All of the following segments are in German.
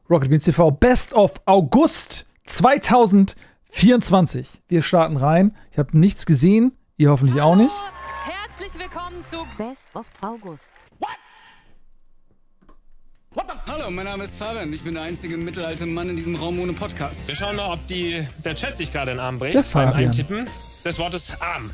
Rocket Beans TV Best of August 2024. Wir starten rein. Ich habe nichts gesehen, ihr hoffentlich auch nicht. Herzlich willkommen zu Best of August. Hallo, mein Name ist Fabian. Ich bin der einzige mittelalte Mann in diesem Raum ohne Podcast. Wir schauen mal, ob der Chat sich gerade den Arm bricht Der beim Fabian. Eintippen des Wortes Arm.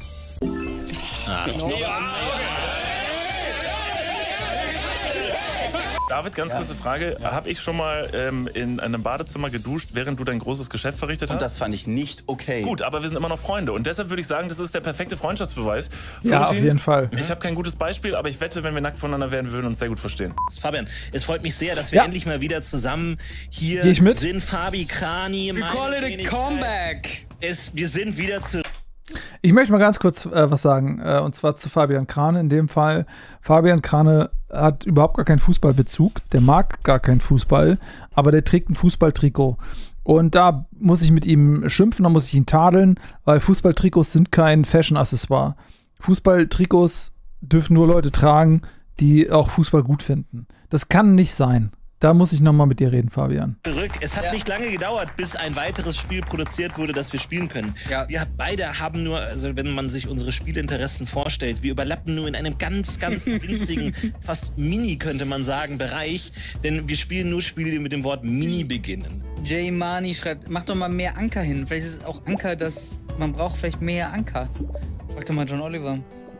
David, ganz kurze Frage. Habe ich schon mal in einem Badezimmer geduscht, während du dein großes Geschäft verrichtet hast? Und das fand ich nicht okay. Gut, aber wir sind immer noch Freunde. Und deshalb würde ich sagen, das ist der perfekte Freundschaftsbeweis. Ja, auf Florentin, jeden Fall. Ich habe kein gutes Beispiel, aber ich wette, wenn wir nackt voneinander wären, wir würden uns sehr gut verstehen. Fabian, es freut mich sehr, dass wir endlich mal wieder zusammen hier Geh ich mit? sind. Fabi, Krani, We call it a comeback. Wir sind wieder zurück. Ich möchte mal ganz kurz was sagen, und zwar zu Fabian Krane in dem Fall. Fabian Krane hat überhaupt gar keinen Fußballbezug, der mag gar keinen Fußball, aber der trägt ein Fußballtrikot. Und da muss ich mit ihm schimpfen, da muss ich ihn tadeln, weil Fußballtrikots sind kein Fashion-Accessoire. Fußballtrikots dürfen nur Leute tragen, die auch Fußball gut finden. Das kann nicht sein. Da muss ich nochmal mit dir reden, Fabian. Es hat nicht lange gedauert, bis ein weiteres Spiel produziert wurde, das wir spielen können. Ja. Wir beide haben nur, also wenn man sich unsere Spielinteressen vorstellt, wir überlappen nur in einem ganz, ganz winzigen, fast Mini, könnte man sagen, Bereich. Denn wir spielen nur Spiele, die mit dem Wort Mini beginnen. Jay Mani schreibt, mach doch mal mehr Anker hin. Vielleicht ist es auch Anker, dass man braucht vielleicht mehr Anker. Frag doch mal John Oliver.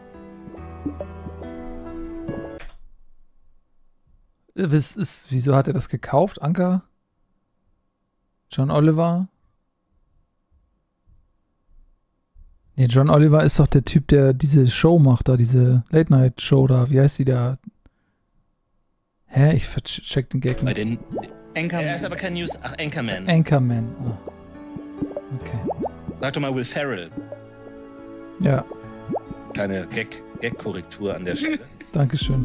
Wieso hat er das gekauft, Anker? John Oliver? Nee, John Oliver ist doch der Typ, der diese Show macht, da, diese Late-Night-Show da. Wie heißt die da? Hä? Ich check den Gag Bei nicht. den Anchorman. Er ist aber kein News. Ach, Anchorman. Anchorman. Oh. Okay. Sag doch mal Will Ferrell. Ja, Kleine Gag-Korrektur an der Stelle. dankeschön.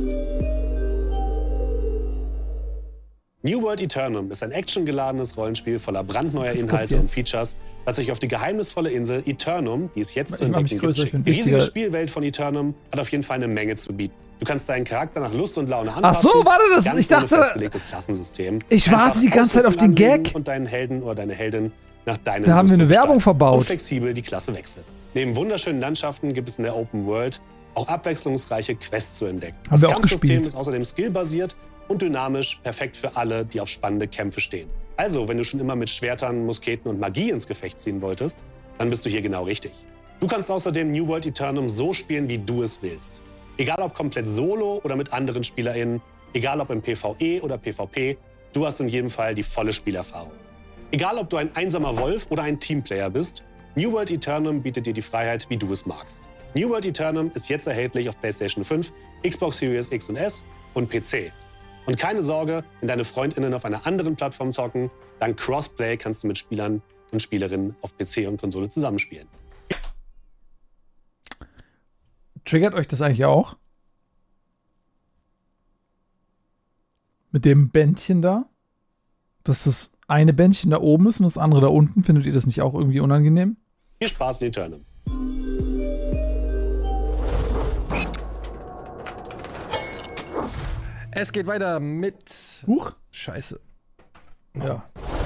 New World Eternum ist ein actiongeladenes Rollenspiel voller brandneuer Das kommt Inhalte jetzt. und Features, das sich auf die geheimnisvolle Insel Eternum, die es jetzt zu Ich mach mich entdecken gibt, größer, ich bin schickt. Die riesige wichtiger. Spielwelt von Eternum hat auf jeden Fall eine Menge zu bieten. Du kannst deinen Charakter nach Lust und Laune Ach anpassen. so, warte, das, ganz ich dachte, ohne festgelegtes Klassensystem. ich warte Einfach die ganze Zeit auf den Ausrüstung anlegen Gag. und deinen Helden oder deine Heldin nach deinen Da haben wir eine Rüstung Werbung gestalten verbaut. Und flexibel die Klasse wechseln. Neben wunderschönen Landschaften gibt es in der Open World auch abwechslungsreiche Quests zu entdecken. Haben wir auch Kampfsystem gespielt. ist außerdem skillbasiert und dynamisch, perfekt für alle, die auf spannende Kämpfe stehen. Also, wenn du schon immer mit Schwertern, Musketen und Magie ins Gefecht ziehen wolltest, dann bist du hier genau richtig. Du kannst außerdem New World Eternum so spielen, wie du es willst. Egal ob komplett solo oder mit anderen SpielerInnen, egal ob im PvE oder PvP, du hast in jedem Fall die volle Spielerfahrung. Egal ob du ein einsamer Wolf oder ein Teamplayer bist, New World Eternum bietet dir die Freiheit, wie du es magst. New World Eternum ist jetzt erhältlich auf PlayStation 5, Xbox Series X und S und PC. Und keine Sorge, wenn deine FreundInnen auf einer anderen Plattform zocken, dank Crossplay kannst du mit Spielern und Spielerinnen auf PC und Konsole zusammenspielen. Triggert euch das eigentlich auch? Mit dem Bändchen da? Dass das eine Bändchen da oben ist und das andere da unten. Findet ihr das nicht auch irgendwie unangenehm? Viel Spaß in Eternum. Es geht weiter mit... Huch. Scheiße. Ja.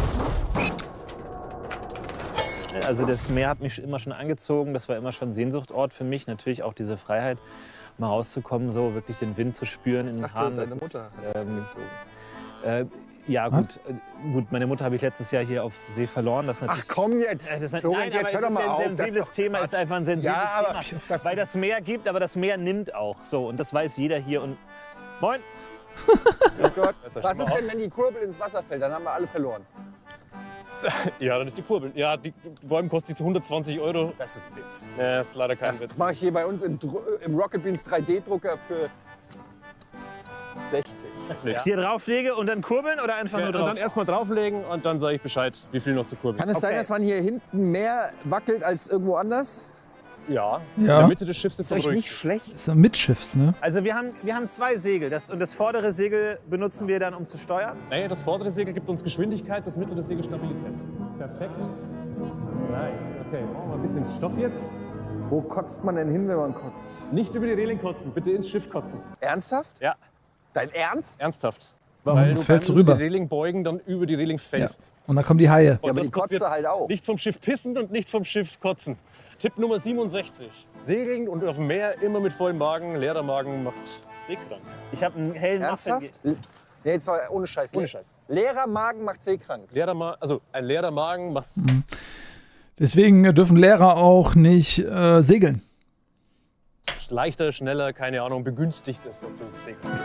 Also das Meer hat mich immer schon angezogen, das war immer schon Sehnsuchtort für mich. Natürlich auch diese Freiheit, mal rauszukommen, so wirklich den Wind zu spüren in den Haaren. Deine Mutter gezogen. Ja, gut, gut, meine Mutter habe ich letztes Jahr hier auf See verloren. Das ist Ach komm jetzt, Florian, jetzt hör doch mal auf. Ein sensibles Thema, ist einfach ein sensibles Ja, Thema. Weil das Meer gibt, aber das Meer nimmt auch. So, und das weiß jeder hier. Und moin! Grüß Gott. Was ist denn, wenn die Kurbel ins Wasser fällt? Dann haben wir alle verloren. Ja, dann ist die Kurbel. Ja, vor allem kostet die 120 €. Das ist ein Witz. Ja, das ist leider kein Das Witz. mache ich hier bei uns im Rocket Beans 3D-Drucker für 60. Ja. Hier drauflege und dann kurbeln oder einfach nur drauf? Und dann erstmal drauflegen und dann sage ich Bescheid, wie viel noch zu kurbeln. Kann es sein, dass man hier hinten mehr wackelt als irgendwo anders? Ja. In Ja. der Mitte des Schiffs ist Ist es euch ruhig. nicht schlecht? Das ist ein Mitschiffs, ne? Also wir haben zwei Segel. Und das vordere Segel benutzen wir dann, um zu steuern. Nee, das vordere Segel gibt uns Geschwindigkeit, das mittlere Segel Stabilität. Perfekt. Nice. Okay, machen wir mal ein bisschen Stoff jetzt. Wo kotzt man denn hin, wenn man kotzt? Nicht über die Reling kotzen, bitte ins Schiff kotzen. Ernsthaft? Ja. Dein Ernst? Ernsthaft. Weil das du fällst beim rüber. die Reling beugen, dann über die Reling fällst. Und dann kommen die Haie. Ja, aber die das passiert Kotze halt auch. Nicht vom Schiff pissen und nicht vom Schiff kotzen. Tipp Nummer 67. Segeln und auf dem Meer immer mit vollem Magen. Leerer Magen macht seekrank. Ich habe einen hellen Ernsthaft? Ja, jetzt mal ohne Scheiß. Ohne Scheiß. Leerer Magen macht seekrank. Ein leerer Magen macht's. Deswegen dürfen Lehrer auch nicht segeln. Leichter, schneller, keine Ahnung, begünstigt ist, dass du segeln kannst.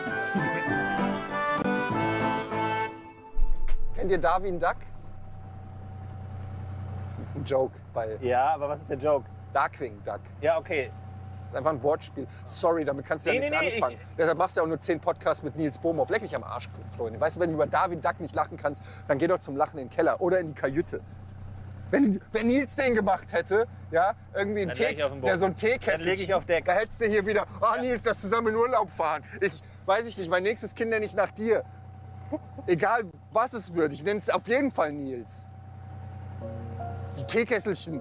Kennt ihr Darwin Duck? Das ist ein Joke, weil Ja, aber was ist der Joke? Darkwing Duck. Ja, okay. Das ist einfach ein Wortspiel. Sorry, damit kannst du ja Nee, nichts nee, nee, anfangen. Deshalb machst du ja auch nur 10 Podcasts mit Nils Bohmhoff. Leck mich am Arsch, Freunde. Weißt du, wenn du über Darwin Duck nicht lachen kannst, dann geh doch zum Lachen in den Keller oder in die Kajüte. Wenn Nils den gemacht hätte, ja, irgendwie ein Dann leg ich auf den Boden. so ein Dann leg Teekessel, ich auf Deck. da hättest du hier wieder, Nils, lass zusammen in Urlaub fahren. Weiß ich nicht, mein nächstes Kind nenne ich nach dir. Egal, was es wird, ich nenne es auf jeden Fall Nils. Ein Teekesselchen.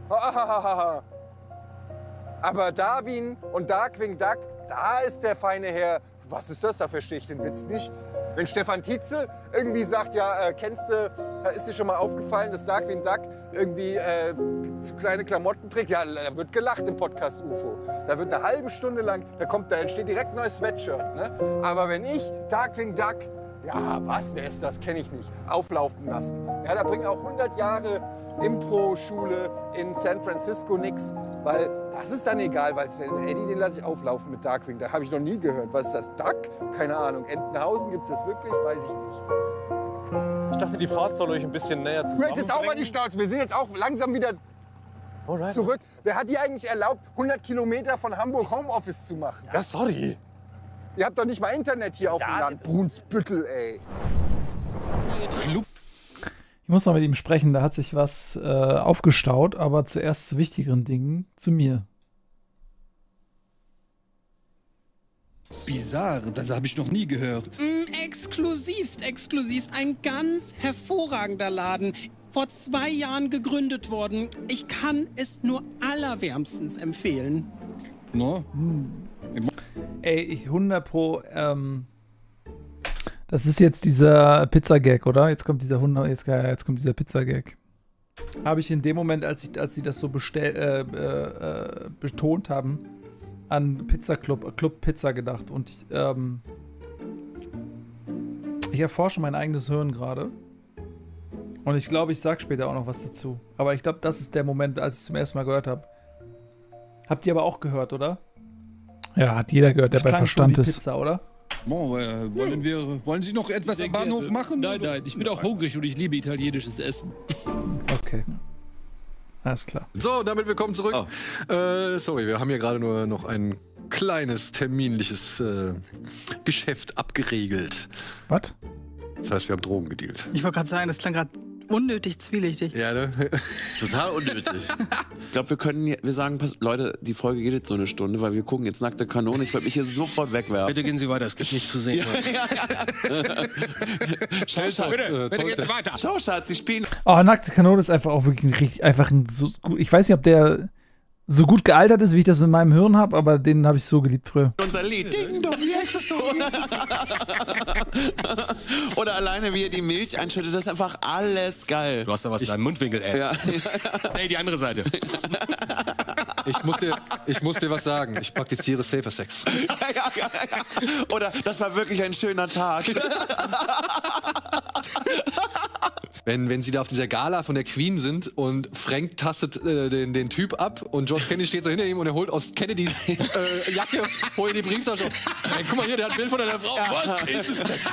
Aber Darwin und Darkwing Duck, da ist der feine Herr. Was ist das? Da verstehe ich den Witz nicht. Wenn Stefan Tietze irgendwie sagt, ja, ist dir schon mal aufgefallen, dass Darkwing Duck irgendwie zu kleine Klamotten trägt? Ja, da wird gelacht im Podcast UFO. Da wird eine halbe Stunde lang, da entsteht direkt ein neues Sweatshirt. Ne? Aber wenn ich Darkwing Duck, ja, wer ist das? Kenne ich nicht. Auflaufen lassen. Ja, da bringen auch 100 Jahre Impro-Schule in San Francisco nix, weil das ist dann egal, weil Eddie, den lasse ich auflaufen mit Darkwing. Da habe ich noch nie gehört. Was ist das? Duck? Keine Ahnung. Entenhausen gibt es das wirklich? Weiß ich nicht. Ich dachte, die Fahrt soll euch ein bisschen näher Du hältst zusammenbringen. jetzt auch mal die Schnauze. Wir sind jetzt auch langsam wieder zurück. Wer hat dir eigentlich erlaubt, 100 Kilometer von Hamburg Homeoffice zu machen? Ja, sorry. Ihr habt doch nicht mal Internet hier auf dem Land. Brunsbüttel, ey. Ich muss noch mit ihm sprechen, da hat sich was aufgestaut, aber zuerst zu wichtigeren Dingen, zu mir. Bizarr, das habe ich noch nie gehört. Exklusivst. Ein ganz hervorragender Laden. Vor 2 Jahren gegründet worden. Ich kann es nur allerwärmstens empfehlen. No? Ey, ich 100 Pro, das ist jetzt dieser Pizza-Gag, oder? Jetzt kommt dieser jetzt kommt dieser Pizza-Gag. Habe ich in dem Moment, als sie das so betont haben, an Club Pizza gedacht. Und ich erforsche mein eigenes Hirn gerade. Und ich glaube, ich sag später auch noch was dazu. Aber ich glaube, das ist der Moment, als ich es zum ersten Mal gehört habe. Habt ihr aber auch gehört, oder? Ja, hat jeder gehört, der bei Verstand ist. Pizza, oder? Wollen Sie noch etwas am Bahnhof machen? Nein, ich bin auch hungrig und ich liebe italienisches Essen. Okay. Alles klar. So, damit willkommen zurück. Sorry, wir haben hier gerade nur noch ein kleines terminliches Geschäft abgeregelt. Was? Das heißt, wir haben Drogen gedealt. Ich wollte gerade sagen, das klang gerade unnötig zwielichtig. Ja, ne? Total unnötig. Ich glaube, wir sagen, Leute, die Folge geht jetzt so eine Stunde, weil wir gucken jetzt Nackte Kanone. Ich würde mich hier sofort wegwerfen. Bitte gehen Sie weiter, es gibt nichts zu sehen. Schau, Schatz, bitte gehen Sie weiter. Schau, Schatz, Sie spielen. Oh, Nackte Kanone ist einfach auch wirklich so gut. Ich weiß nicht, ob der so gut gealtert ist, wie ich das in meinem Hirn habe, aber den habe ich so geliebt früher. Unser Lied. Ding dong, oder alleine, wie er die Milch einschüttet, das ist einfach alles geil. Du hast da was in deinem Mundwinkel, ey. Ja. Ey, die andere Seite. Ich muss dir was sagen. Ich praktiziere Safer Sex. Ja. Oder das war wirklich ein schöner Tag. Wenn sie da auf dieser Gala von der Queen sind und Frank tastet den Typ ab und George Kennedy steht so hinter ihm und er holt aus Kennedys Jacke, holt die Brieftasche. Ey, guck mal hier, der hat ein Bild von deiner Frau. Was ist es denn?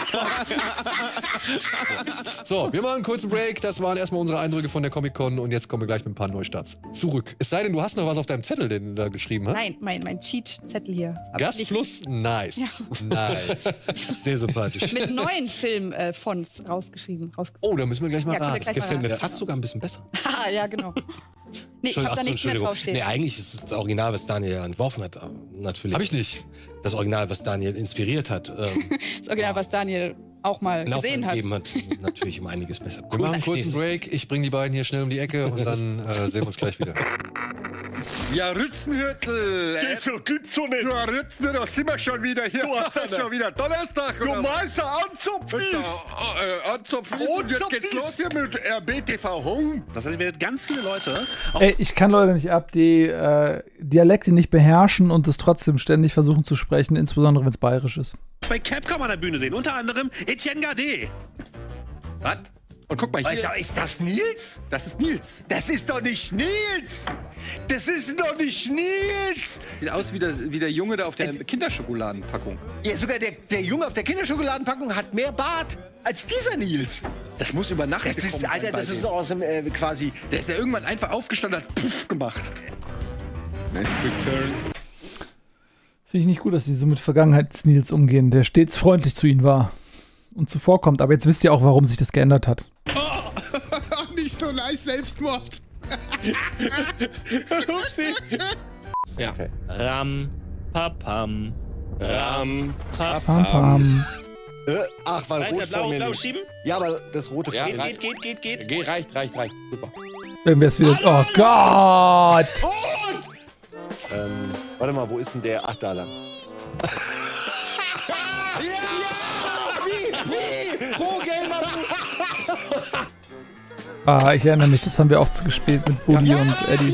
So, wir machen einen kurzen Break. Das waren erstmal unsere Eindrücke von der Comic-Con und jetzt kommen wir gleich mit ein paar Neustarts zurück. Es sei denn, du hast noch was auf deinem Zettel, den du da geschrieben hast. Nein, mein Cheat-Zettel hier. Gast plus? Nice. Ja. Nice. Sehr sympathisch. Mit neuen Film-Fonts rausgeschrieben. Oh, da müssen wir gleich mal raten. Das gefällt mir raten. fast sogar ein bisschen besser. Ja, genau. Nee, ich hab da nichts mehr draufstehen. Nee, eigentlich ist es das Original, was Daniel entworfen hat. Natürlich. Hab ich nicht. Das Original, was Daniel inspiriert hat. Das Original, was Daniel auch mal gesehen hat. Natürlich um einiges besser. Wir machen einen kurzen Break. Ich bringe die beiden hier schnell um die Ecke und dann sehen wir uns gleich wieder. Ja, Rützenhüttel. Das gibt's so nicht. Ja, Rützenhüttel, da sind wir schon wieder hier. Du hast schon wieder Donnerstag. Du meinst ja Anzupfis. Anzupfis. Und jetzt geht's los hier mit RBTV Home. Das heißt, ihr werdet ganz viele Leute. Ey, ich kann Leute nicht ab, die Dialekte nicht beherrschen und es trotzdem ständig versuchen zu sprechen, insbesondere wenn es bayerisch ist. Bei Capcom an der Bühne sehen. Unter anderem Etienne Gardet. Was? Und guck mal hier. Ist das Nils? Das ist Nils. Das ist doch nicht Nils. Das ist doch nicht Nils. Sieht aus wie der Junge da auf der Kinderschokoladenpackung. Ja, sogar der Junge auf der Kinderschokoladenpackung hat mehr Bart als dieser Nils. Das muss über Nacht gekommen sein. Alter, das ist doch aus dem quasi. Der ist ja irgendwann einfach aufgestanden und hat Puff gemacht. Nice quick turn. Finde ich nicht gut, dass die so mit Vergangenheits-Nils umgehen, der stets freundlich zu ihnen war und zuvorkommt. Aber jetzt wisst ihr auch, warum sich das geändert hat. Oh, nicht so nice Selbstmord. Ja. Okay. Ram, papam. Ram, Pam. Ach, weil weiter, rot vor mir blau liegt. schieben? Ja, aber das rote Ja, fehlt. geht. Reicht. Super. Wenn wir es wieder. Oh Gott! Warte mal, wo ist denn der? Ach, da lang. Wie? Pro-Gamer! Ah, ich erinnere mich, das haben wir auch gespielt mit Buddy und Eddie.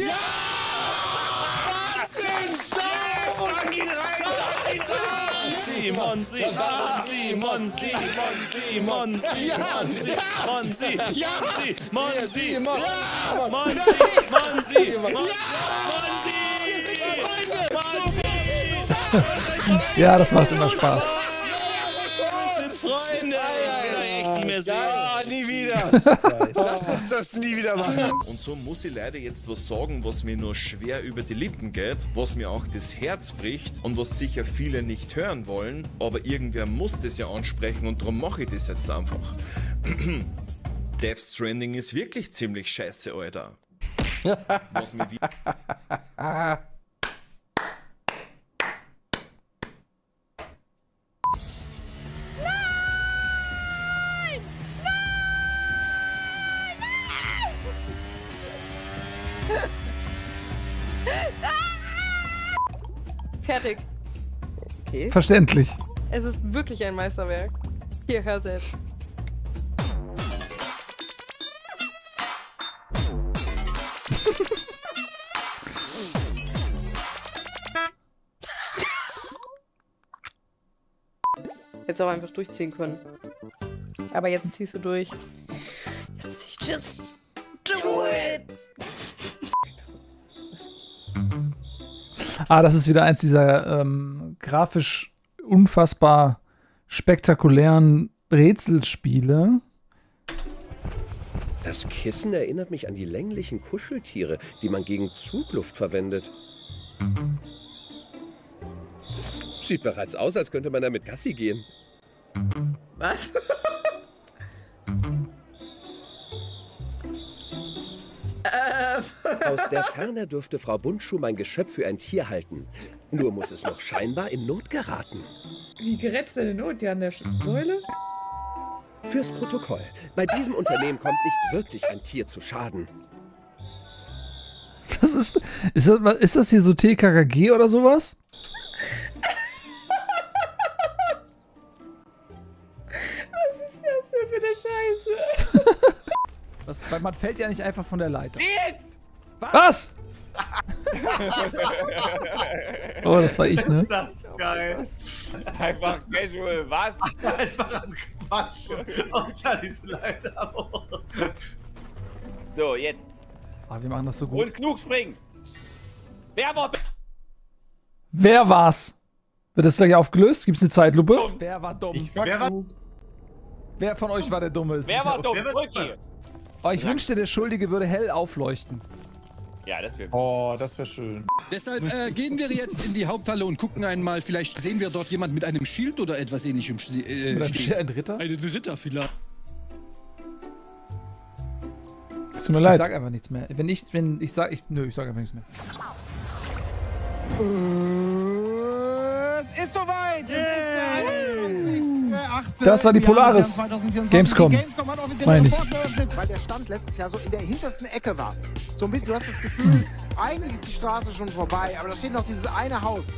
Ja, das macht immer Spaß. Wir sind Freunde. Ich will echt nicht mehr sehen. Ja, nie wieder. Lass uns das nie wieder machen. Und so muss ich leider jetzt was sagen, was mir nur schwer über die Lippen geht, was mir auch das Herz bricht und was sicher viele nicht hören wollen, aber irgendwer muss das ja ansprechen und darum mache ich das jetzt einfach. Death Stranding ist wirklich ziemlich scheiße, Alter. Was mir wie Fertig. Okay. Verständlich. Es ist wirklich ein Meisterwerk. Hier, hör selbst. Hättest auch einfach durchziehen können. Aber jetzt ziehst du durch. Just do it! Ah, das ist wieder eins dieser grafisch unfassbar spektakulären Rätselspiele. Das Kissen erinnert mich an die länglichen Kuscheltiere, die man gegen Zugluft verwendet. Sieht bereits aus, als könnte man damit Gassi gehen. Was? Aus der Ferne dürfte Frau Bundschuh mein Geschöpf für ein Tier halten. Nur muss es noch scheinbar in Not geraten. Wie gerätst du denn in Not? Ja, an der Säule? Fürs Protokoll. Bei diesem Unternehmen kommt nicht wirklich ein Tier zu Schaden. Was ist das hier so TKKG oder sowas? Was ist das denn für eine Scheiße? Weil man fällt ja nicht einfach von der Leiter. Nils! Was? Oh, das war ich, ne? Das ist geil. Einfach casual, was? Einfach am Quatsch. Unter diese Leiter hoch. So, jetzt. Ah, wir machen das so gut. Und genug springen. Wer war's? Wird das gleich aufgelöst? Gibt's eine Zeitlupe? Wer war dumm? Wer von euch war der Dumme? Wer war dumm? Brücki. Oh, ich wünschte, der Schuldige würde hell aufleuchten. Ja, das wäre. Oh, das wäre schön. Deshalb gehen wir jetzt in die Haupthalle und gucken einmal, vielleicht sehen wir dort jemand mit einem Schild oder etwas ähnlichem stehen. Ein Ritter? Ein Ritter vielleicht. Es tut mir leid. Ich sag einfach nichts mehr. Ich sag einfach nichts mehr. Es ist soweit! Es ist der 21.8. Das war die Polaris. Gamescom. Die Gamescom hat offiziell Meine ihre ich. Pforten geöffnet. weil der Stand letztes Jahr so in der hintersten Ecke war. So ein bisschen, du hast das Gefühl, eigentlich ist die Straße schon vorbei, aber da steht noch dieses eine Haus.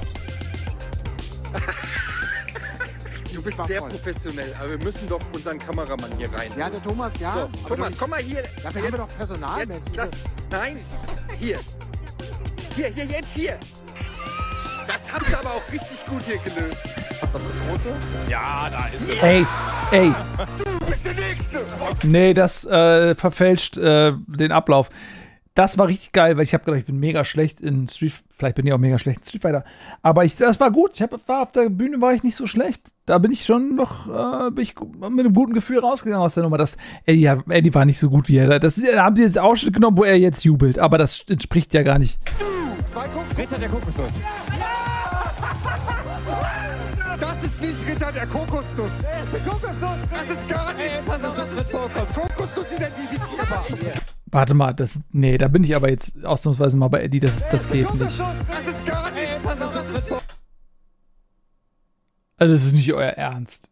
Du bist sehr professionell, aber wir müssen doch unseren Kameramann hier rein. Ja, der Thomas, ja. So, Thomas, komm mal hier. Dafür haben wir doch Personal, Mensch. Nein, hier. Hier. Das habt ihr aber auch richtig gut hier gelöst. Ja, da ist es. Ey. Du bist der Nächste. Nee, das verfälscht den Ablauf. Das war richtig geil, weil ich habe gedacht, ich bin mega schlecht in vielleicht bin ich auch mega schlecht in Street Fighter. Aber das war gut. War auf der Bühne war ich nicht so schlecht. Da bin ich schon noch mit einem guten Gefühl rausgegangen aus der Nummer. Eddie war nicht so gut wie er. Da haben die jetzt Ausschnitt genommen, wo er jetzt jubelt. Aber das entspricht ja gar nicht. Ritter der Kokosnuss. Das ist nicht Ritter der Kokosnuss. Das ist der Kokosnuss. Das ist gar nichts. Kokosnuss identifizierbar. Warte mal, da bin ich aber jetzt ausnahmsweise mal bei Eddie. Das geht nicht. Das ist gar nichts. Also das ist nicht euer Ernst.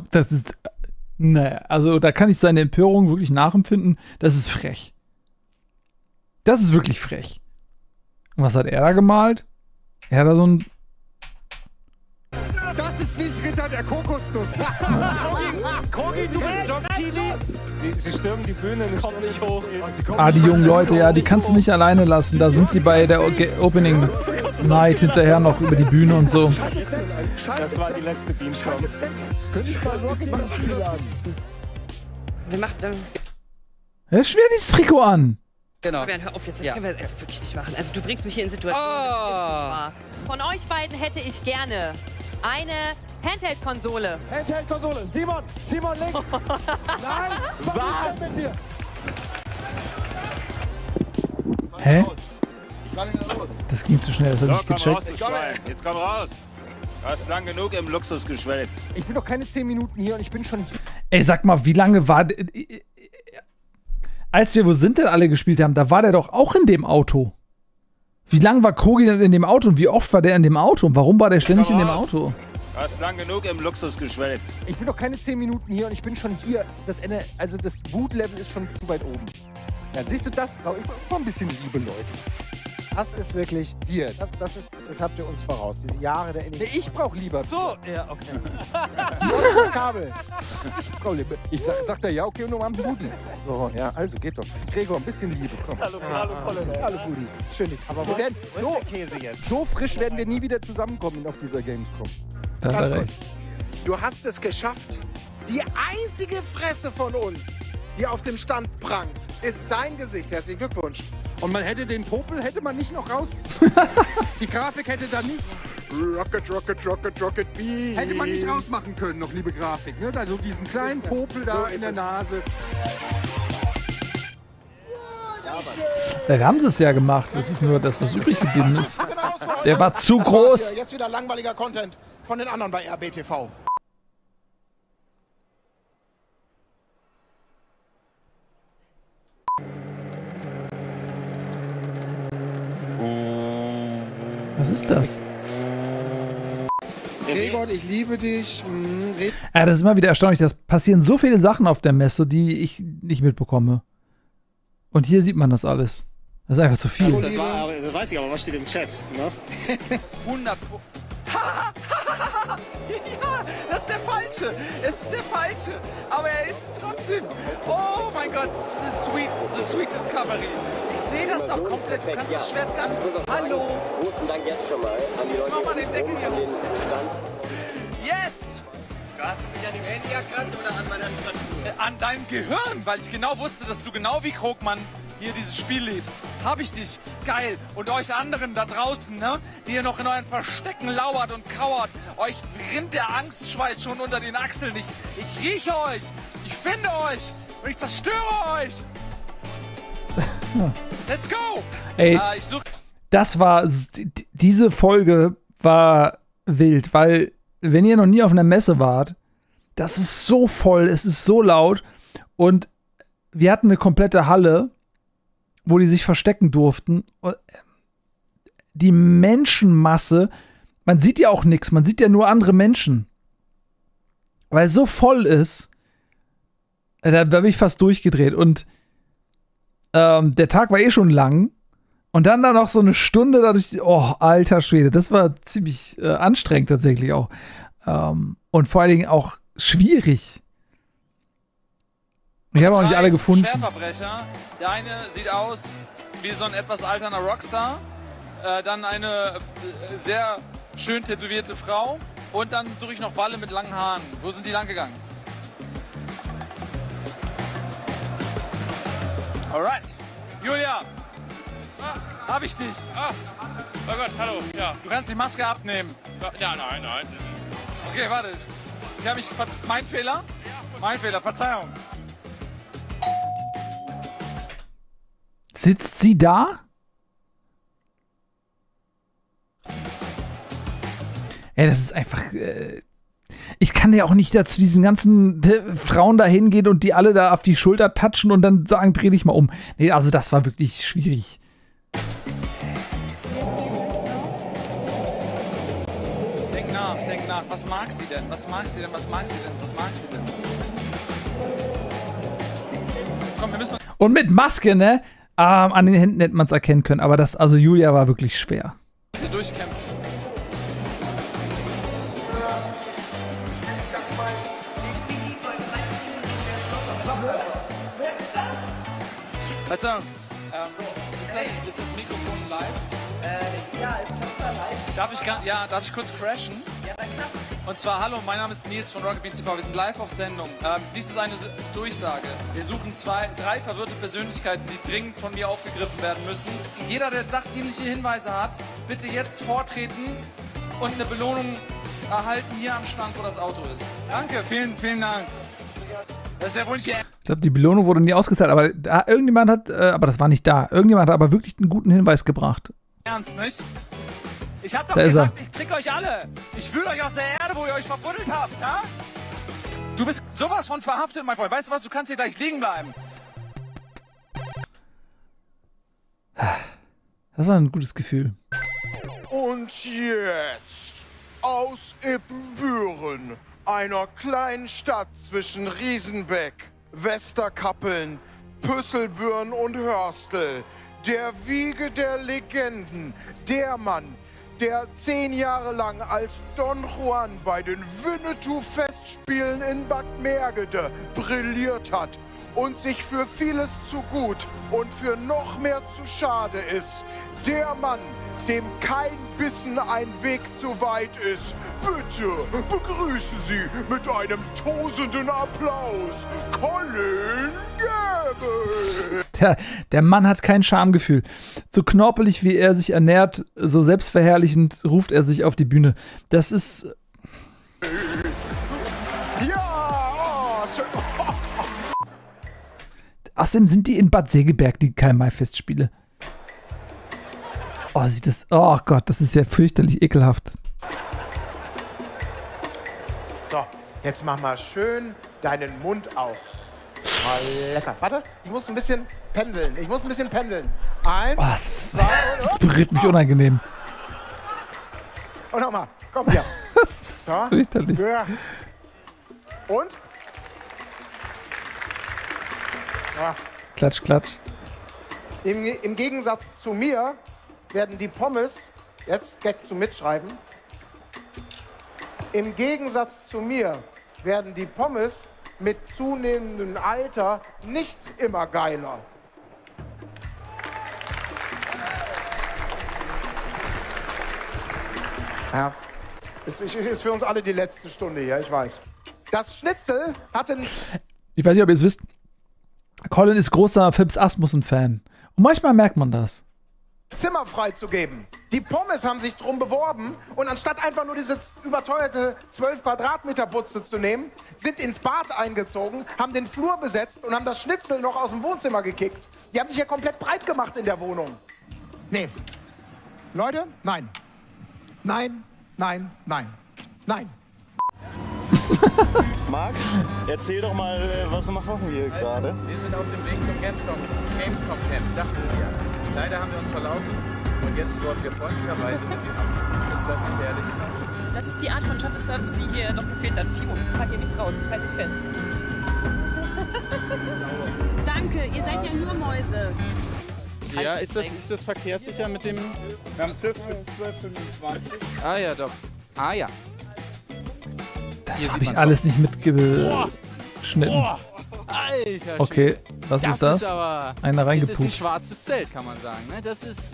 Ne, also da kann ich seine Empörung wirklich nachempfinden. Das ist frech. Das ist wirklich frech. Und was hat er da gemalt? Er hat da so ein... Das ist nicht Ritter der Kokosnuss. Krogi, du bist John Keely. Sie stürmen die Bühne und kommen nicht hoch. Die jungen Leute, ja, die kannst du nicht alleine lassen. Da sind sie bei der Opening Night hinterher noch über die Bühne und so. Das war die letzte Beamcom. Könnte ich mal wirklich mal ziehen. Wir machen dann. Er ist schwer dieses Trikot an. Genau. Fabian, hör auf jetzt, das können wir also wirklich nicht machen. Also du bringst mich hier in Situationen, das ist nicht wahr. Von euch beiden hätte ich gerne eine Handheld-Konsole. Handheld-Konsole. Simon links. Nein. Was? Mit dir? Hä? Das ging zu schnell, das hab ich Komm raus, gecheckt. du Schwein. Jetzt komm raus. Du hast lang genug im Luxus geschwelgt. Ich bin doch keine 10 Minuten hier und ich bin schon hier. Ey, sag mal, wie lange war... Als wir Wo sind denn alle gespielt haben, da war der doch auch in dem Auto. Wie lange war Krogi denn in dem Auto und wie oft war der in dem Auto? Und warum war der ständig in dem Auto? Du hast lang genug im Luxus geschwelgt. Ich bin doch keine 10 Minuten hier und ich bin schon hier. Das Wut-Level ist schon zu weit oben. Ja, siehst du das? Ich brauche ein bisschen Liebe, Leute. Das ist wirklich hier. Das habt ihr uns voraus. Diese Jahre der Energie. Nee, ich brauche lieber. So, ja, okay. Wo ist das Kabel? Ich brauche Liebe. Ich sag da ja, okay, und umarmt Budi. So, ja, also geht doch. Gregor, ein bisschen Liebe, komm. Hallo, Colin. Hallo, Budi. Schön, dich zu sehen. Aber wo ist der Käse jetzt? So frisch werden wir nie wieder zusammenkommen auf dieser Gamescom. Ganz kurz. Du hast es geschafft. Die einzige Fresse von uns, die auf dem Stand prangt, ist dein Gesicht. Herzlichen Glückwunsch. Und man hätte den Popel, hätte man nicht noch raus. Die Grafik hätte da nicht. Rocket, Beans. Hätte man nicht rausmachen können, noch liebe Grafik. Ne? Also diesen kleinen Popel da in der Nase. Da haben sie es ja gemacht. Das ist nur das, was übrig geblieben ist. Der war zu groß. Jetzt wieder langweiliger Content von den anderen bei RBTV. Was ist das? Gregor, ich liebe dich. Ja, das ist immer wieder erstaunlich. Das passieren so viele Sachen auf der Messe, die ich nicht mitbekomme. Und hier sieht man das alles. Das ist einfach zu viel. Das weiß ich, aber was steht im Chat? Ne? 100 Ja, das ist der Falsche. Es ist der Falsche. Aber er ist es trotzdem. Oh mein Gott, the sweet Discovery. Ich sehe das doch komplett. Du kannst das Schwert ganz... Hallo. Großen Dank jetzt schon mal an die Leute. Jetzt mach mal den Deckel hier hoch. Stand. Yes! Hast du mich an dem Handy erkannt oder an meiner Statur? An deinem Gehirn, weil ich genau wusste, dass du genau wie Krogmann hier dieses Spiel liebst. Hab ich dich. Geil. Und euch anderen da draußen, ne, die ihr noch in euren Verstecken lauert und kauert. Euch rinnt der Angstschweiß schon unter den Achseln. Ich rieche euch. Ich finde euch. Und ich zerstöre euch. Let's go. Ey, diese Folge war wild, weil wenn ihr noch nie auf einer Messe wart, das ist so voll, es ist so laut und wir hatten eine komplette Halle, wo die sich verstecken durften. Die Menschenmasse, man sieht ja auch nichts, man sieht ja nur andere Menschen. Weil es so voll ist, Da bin ich fast durchgedreht. Und der Tag war eh schon lang. Und dann da noch so eine Stunde dadurch, oh, alter Schwede, das war ziemlich anstrengend tatsächlich auch. Und vor allen Dingen auch schwierig. Ich habe auch nicht alle gefunden. Schwerverbrecher. Der eine sieht aus wie so ein etwas alterner Rockstar. Dann eine sehr schön tätowierte Frau. Und dann suche ich noch Walle mit langen Haaren. Wo sind die lang gegangen? Alright. Julia. Hab ich dich. Oh Gott, hallo. Ja. Du kannst die Maske abnehmen. Ja, nein. Okay, warte. Ich habe mich... Mein Fehler? Mein Fehler, Verzeihung. Sitzt sie da? Ey, das ist einfach... ich kann ja auch nicht da zu diesen ganzen Frauen da hingehen und die alle da auf die Schulter touchen und dann sagen, dreh dich mal um. Nee, also das war wirklich schwierig. Denk nach. Was mag sie denn? Komm, wir müssen... Und mit Maske, ne? An den Händen hätte man es erkennen können. Aber das, also Julia war wirklich schwer. Hier durchkämpfen. Verzeihung. Ist das Mikrofon live? Ja, ist das da live? Darf ich kurz crashen? Ja, na klar. Und zwar, hallo, mein Name ist Nils von Rocket Beans TV. Wir sind live auf Sendung. Dies ist eine Durchsage. Wir suchen 3 verwirrte Persönlichkeiten, die dringend von mir aufgegriffen werden müssen. Jeder, der sachdienliche Hinweise hat, bitte jetzt vortreten und eine Belohnung erhalten hier am Stand, wo das Auto ist. Danke, vielen Dank. Das ist ja wohl nicht... Ich glaube, die Belohnung wurde nie ausgezahlt, aber irgendjemand hat, aber das war nicht da, irgendjemand hat aber wirklich einen guten Hinweis gebracht. Ernst, nicht? Ich hab doch gesagt, ich krieg euch alle. Ich wühle euch aus der Erde, wo ihr euch verbuddelt habt, ja? Du bist sowas von verhaftet, mein Freund. Weißt du was, du kannst hier gleich liegen bleiben. Das war ein gutes Gefühl. Und jetzt aus Ippenbüren, einer kleinen Stadt zwischen Riesenbeck, Westerkappeln, Püsselbüren und Hörstel, der Wiege der Legenden, der Mann, der 10 Jahre lang als Don Juan bei den Winnetou-Festspielen in Bad Mergede brilliert hat und sich für vieles zu gut und für noch mehr zu schade ist. Der Mann, dem kein Bissen ein Weg zu weit ist. Bitte begrüßen Sie mit einem tosenden Applaus Colin Gable. Der Mann hat kein Schamgefühl. So knorpelig wie er sich ernährt, so selbstverherrlichend ruft er sich auf die Bühne. Das ist... Ja! Außerdem sind die in Bad Segeberg, die Karl-May-Festspiele. Oh, sieht das... Oh Gott, das ist ja fürchterlich ekelhaft. So, jetzt mach mal schön deinen Mund auf. Oh, lecker. Warte, ich muss ein bisschen pendeln. 1, 2 das berührt mich unangenehm. Und nochmal. Komm hier. Das ist so fürchterlich. Ja. Und? Ja. Klatsch, klatsch. Im Gegensatz zu mir werden die Pommes, jetzt Gag zum Mitschreiben, im Gegensatz zu mir werden die Pommes mit zunehmendem Alter nicht immer geiler. Ja, ist für uns alle die letzte Stunde hier, ich weiß. Das Schnitzel hatte... Ich weiß nicht, ob ihr es wisst, Colin ist großer Phipps Asmussen-Fan. Und manchmal merkt man das. Zimmer freizugeben. Die Pommes haben sich drum beworben und anstatt einfach nur diese überteuerte 12 Quadratmeter Butze zu nehmen, sind ins Bad eingezogen, haben den Flur besetzt und haben das Schnitzel noch aus dem Wohnzimmer gekickt. Die haben sich ja komplett breit gemacht in der Wohnung. Nee. Leute, nein. Nein, nein, nein. Nein. Marc, erzähl doch mal, was machen wir hier gerade? Wir sind auf dem Weg zum Gamescom Camp, dachten wir. Leider haben wir uns verlaufen und jetzt wurden wir freundlicherweise mitgenommen. Ist das nicht herrlich? Das ist die Art von Shuttle-Service, die hier noch gefehlt hat. Timo, fahr hier nicht raus, ich halte dich fest. ihr seid ja nur Mäuse. Ja, ist das verkehrssicher mit dem... Wir haben 12 bis 12:25. Ah ja, doch. Ah ja. Das habe ich alles nicht mitgeschnitten. Alter, okay, was ist das? Ist aber, einer reingepupst. Das ist ein schwarzes Zelt, kann man sagen. Ne? Das ist...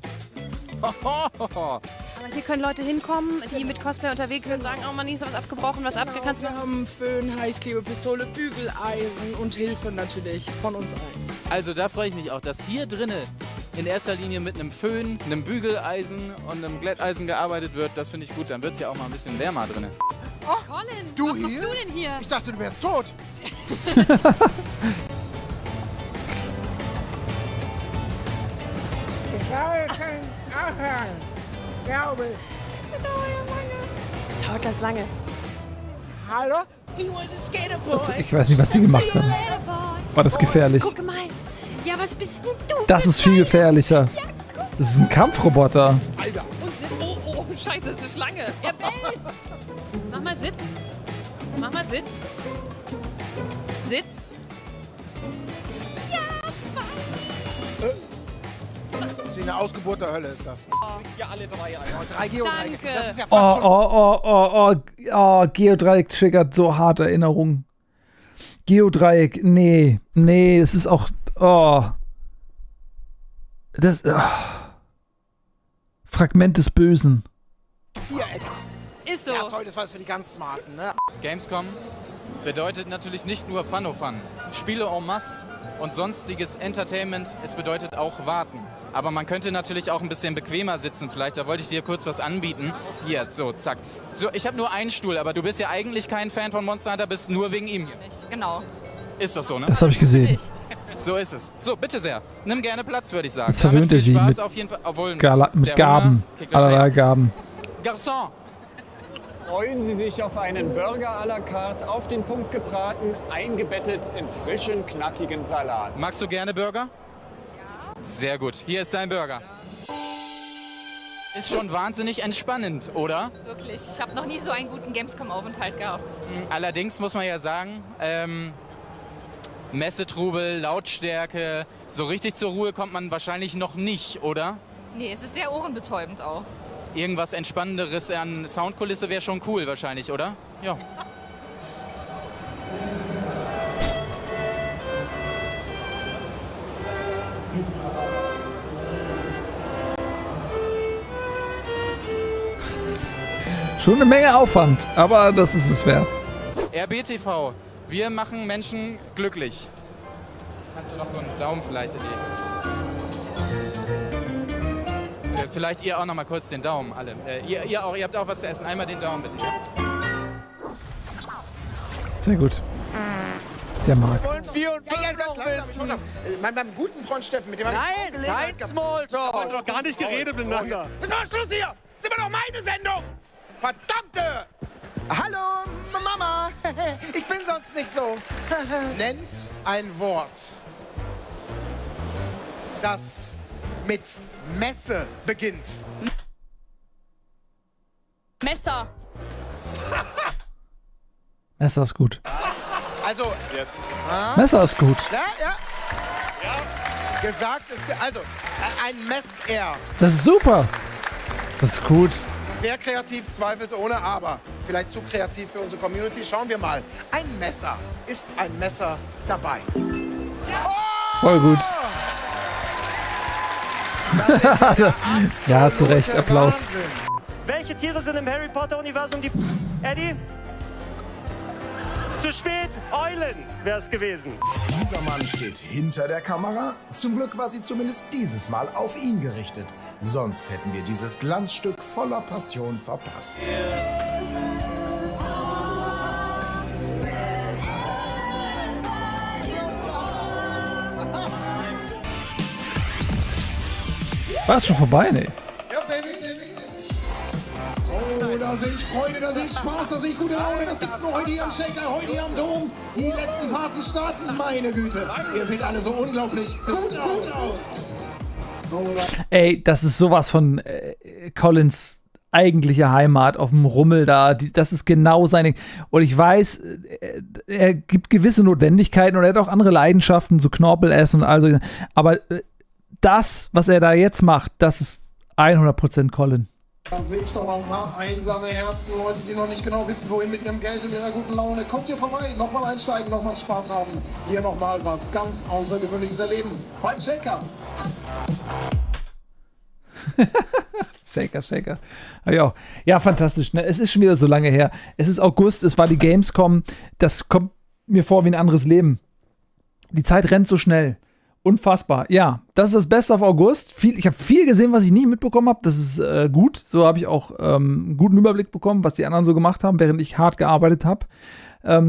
Aber hier können Leute hinkommen, die mit Cosplay unterwegs sind, sagen, oh Mann, ist was abgebrochen, was abgekannst. Wir haben Föhn, Heißklebepistole, Bügeleisen und Hilfe natürlich von uns allen. Also da freue ich mich auch, dass hier drinnen in erster Linie mit einem Föhn, einem Bügeleisen und einem Glätteisen gearbeitet wird. Das finde ich gut, dann wird es ja auch mal ein bisschen wärmer drinnen. Oh, Colin, was machst du denn hier? Ich dachte, du wärst tot. Ich habe keinen Nachhang, glaube ich. Dauert ganz lange. Hallo? He was a skater boy. Ich weiß nicht, was sie gemacht haben. War das gefährlich? Guck mal. Ja, was bist denn du? Das ist viel gefährlicher. Das ist ein Kampfroboter. Alter. Und Sitz. Oh, scheiße, das ist eine Schlange. Er bellt. Mach mal Sitz. Mach mal Sitz. Sitz. Ja, Das ist wie eine Ausgeburt der Hölle, ist das. Ja, alle drei. 3 Geodreiecke. Danke. Das ist ja fast Oh, Geodreieck triggert so harte Erinnerungen. Geodreieck, nee, es ist auch, Fragment des Bösen. Viereck. Ist so. Ja, sorry, das war jetzt für die ganz Smarten, ne? Gamescom bedeutet natürlich nicht nur Fun of Fun. Spiele en masse und sonstiges Entertainment, es bedeutet auch warten. Aber man könnte natürlich auch ein bisschen bequemer sitzen vielleicht. Da wollte ich dir kurz was anbieten. Hier, so, zack. So, ich habe nur einen Stuhl, aber du bist ja eigentlich kein Fan von Monster Hunter, bist nur wegen ihm hier. Genau. Ist doch so, ne? Das habe ich gesehen. So ist es. So, bitte sehr. Nimm gerne Platz, würde ich sagen. Jetzt verwöhnt er sie mit, auf jeden Fall. Obwohl, mit Gaben. Allerlei Gaben. Garçon! Freuen Sie sich auf einen Burger à la carte, auf den Punkt gebraten, eingebettet in frischen, knackigen Salat. Magst du gerne Burger? Ja. Sehr gut. Hier ist dein Burger. Ist schon wahnsinnig entspannend, oder? Wirklich. Ich habe noch nie so einen guten Gamescom-Aufenthalt gehabt. Allerdings muss man ja sagen, Messetrubel, Lautstärke, so richtig zur Ruhe kommt man wahrscheinlich noch nicht, oder? Nee, es ist sehr ohrenbetäubend auch. Irgendwas Entspannenderes an Soundkulisse wäre schon cool wahrscheinlich, oder? Ja. Schon eine Menge Aufwand, aber das ist es wert. RBTV, wir machen Menschen glücklich. Kannst du noch so einen Daumen vielleicht in die... Vielleicht ihr auch noch mal kurz den Daumen, alle. Ihr auch, ihr habt auch was zu essen. Einmal den Daumen, bitte. Sehr gut. Der mag. Und 54 wissen. Meinem guten Freund Steffen, mit dem Nein, kein Smalltalk. Wir haben doch gar nicht geredet miteinander. Ist doch Schluss hier. Das ist immer noch meine Sendung. Verdammte. Hallo, Mama. Ich bin sonst nicht so. Nennt ein Wort, das mit Messe beginnt. Messer. Messer ist gut. Also, Messer ist gut. Ja. Gesagt ist, also, ein Messer. Das ist super. Das ist gut. Sehr kreativ, zweifelsohne, aber vielleicht zu kreativ für unsere Community. Schauen wir mal. Ein Messer. Ist ein Messer dabei? Voll gut. Ja, zu Recht. Applaus. Welche Tiere sind im Harry Potter-Universum die... Eddie? Zu spät, Eulen wäre es gewesen. Dieser Mann steht hinter der Kamera. Zum Glück war sie zumindest dieses Mal auf ihn gerichtet. Sonst hätten wir dieses Glanzstück voller Passion verpasst. War es schon vorbei, ne? Oh, da sehe ich Freude, da sehe ich Spaß, da sehe ich gute Laune. Das gibt's nur heute hier am Shaker, heute hier am Dom. Die letzten Fahrten starten, meine Güte. Ihr seht alle so unglaublich gut aus. Ey, das ist sowas von Collins eigentliche Heimat, auf dem Rummel da. Das ist genau seine. Und ich weiß, er gibt gewisse Notwendigkeiten und er hat auch andere Leidenschaften, so Knorpel essen und also. Aber das, was er da jetzt macht, das ist 100% Colin. Dann sehe ich doch mal ein paar einsame Herzen, Leute, die noch nicht genau wissen, wohin mit ihrem Geld und ihrer guten Laune. Kommt hier vorbei, nochmal einsteigen, nochmal Spaß haben. Hier nochmal was ganz Außergewöhnliches erleben. Beim Shaker. Shaker. Ja, fantastisch. Ne? Es ist schon wieder so lange her. Es ist August, es war die Gamescom. Das kommt mir vor wie ein anderes Leben. Die Zeit rennt so schnell. Unfassbar. Ja, das ist das Beste auf August. Ich habe viel gesehen, was ich nie mitbekommen habe. Das ist gut. So habe ich auch einen guten Überblick bekommen, was die anderen so gemacht haben, während ich hart gearbeitet habe.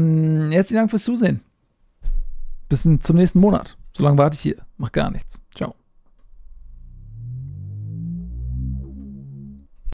Herzlichen Dank fürs Zusehen. Bis zum nächsten Monat. So lange warte ich hier. Mach gar nichts. Ciao.